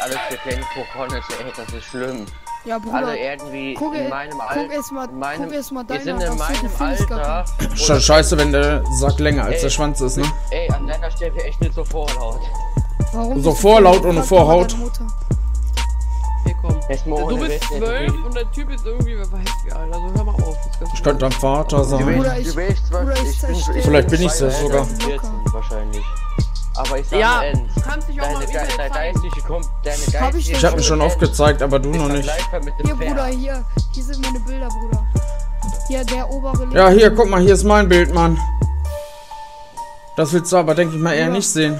alles getrennt vorkommen, ey, das ist schlimm. Ja, Bruder. Alle irgendwie in meinem Alter. Guck erst mal Wir sind deiner in meinem Alter. Schon scheiße, wenn der Sack länger als der Schwanz ist, ne? Ey, an deiner Stelle echt nicht so vorlaut. Warum? So Vorlaut ohne Vorhaut. Hey, komm. Du Du bist 12 und der Typ ist irgendwie, wer weiß wie alt, also hör mal auf. Ich könnte dein Vater sein. Bruder, ich zerstöre. Vielleicht bin ich das sogar. 14 wahrscheinlich. Aber ich sag Ja, Ernst. du kannst dich auch mal im Internet Deine zeigen. geistige Ich hab mich schon oft gezeigt, aber du noch nicht. Hier, Bruder, hier sind meine Bilder, Bruder. Hier, der obere Link. Ja, hier, guck mal, hier ist mein Bild, Mann. Das willst du aber, denke ich mal, eher nicht sehen.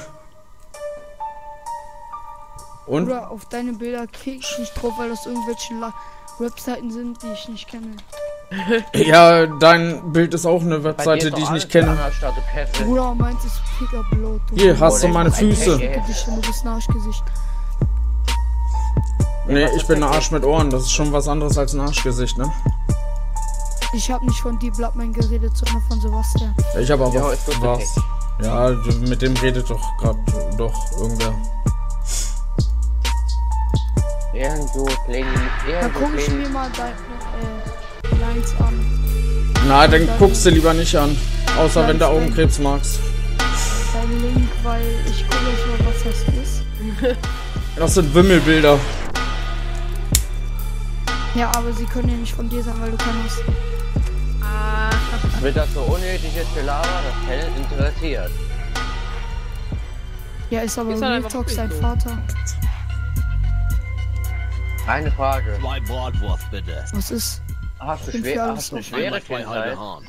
Und? Bruder, auf deine Bilder krieg ich nicht drauf, weil das irgendwelche Webseiten sind, die ich nicht kenne. Ja, dein Bild ist auch eine Webseite, die ich nicht kenne. Bruder, meins ist Pickerblot. Hier, hast du meine Füße. Du bist ein Arschgesicht. Nee, ich bin ein Arsch mit Ohren. Das ist schon was anderes als ein Arschgesicht, ne? Ich hab nicht von Deep Bloodman geredet, sondern von Sebastian. Ja, ich habe aber Ja, ist gut, was. Ja, mit dem redet doch gerade irgendwer. Irgendwo klingen. Da guck ich mir mal deine Lines an. Na, dann guckst du lieber nicht an. Außer wenn du Augenkrebs magst. Dein Link, weil ich gucke euch mal, was das ist. Das sind Wimmelbilder. Ja, aber sie können ja nicht von dir sein, weil du keinen hast. Wird das so unnötig jetzt gelabert, das Talent interessiert. Ja, ist aber Ist halt Real einfach Talk nicht sein so. Vater. Eine Frage. 2 Bratwurst bitte. Was ist? Hast du Bin für alles hast du eine so. schwere 2 halbe Kindheit? Hahn.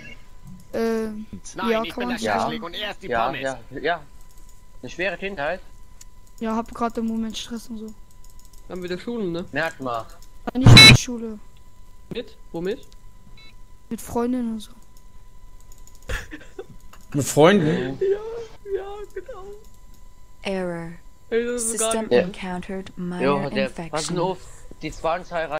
Ja, Nein, ich kann bin man der Ja. Schäschlik und erst die Ja, Pommes. ja. Eine schwere Kindheit? Ja, hab gerade im Moment Stress und so. Dann wieder Schulen, ne? Merkt mal. Aber nicht in der Schule. Mit? Womit? Mit Freundinnen und so. Mit Freunden? Ja, genau. Error. Ey, das ist so System geil. encountered minor Jo, pass infection. auf, die Zwangsheiratet.